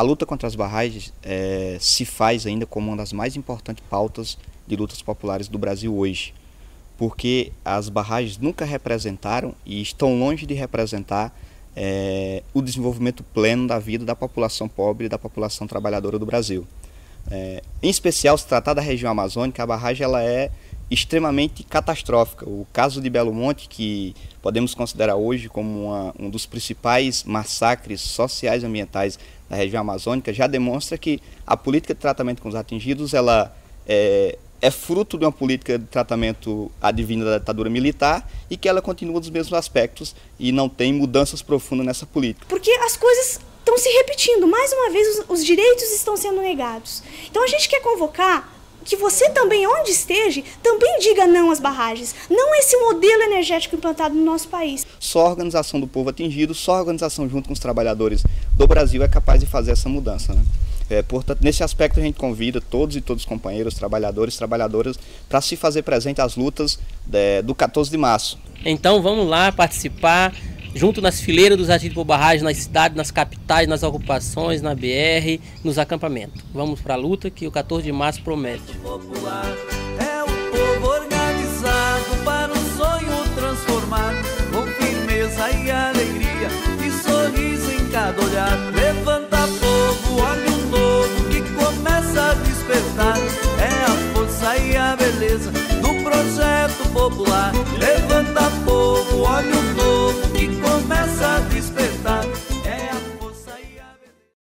A luta contra as barragens se faz ainda como uma das mais importantes pautas de lutas populares do Brasil hoje, porque as barragens nunca representaram e estão longe de representar o desenvolvimento pleno da vida da população pobre e da população trabalhadora do Brasil. Em especial, se tratar da região amazônica, a barragem ela é extremamente catastrófica. O caso de Belo Monte, que podemos considerar hoje como um dos principais massacres sociais e ambientais da região amazônica, já demonstra que a política de tratamento com os atingidos ela é fruto de uma política de tratamento advinda da ditadura militar e que ela continua dos mesmos aspectos e não tem mudanças profundas nessa política. Porque as coisas estão se repetindo, mais uma vez os direitos estão sendo negados. Então a gente quer convocar que você também, onde esteja, também diga não às barragens, não a esse modelo energético implantado no nosso país. Só a organização do povo atingido, só a organização junto com os trabalhadores do Brasil é capaz de fazer essa mudança, né? Portanto, nesse aspecto a gente convida todos os companheiros, trabalhadores, trabalhadoras, para se fazer presente às lutas do 14 de março. Então vamos lá participar, junto nas fileiras dos atingidos por barragem, nas cidades, nas capitais, nas ocupações, na BR, nos acampamentos. Vamos para a luta que o 14 de março promete. É o povo organizado para o sonho transformar, com firmeza e alegria e sorriso em cada olhar. Levanta povo, olha um novo que começa a despertar. É a força e a beleza do projeto popular.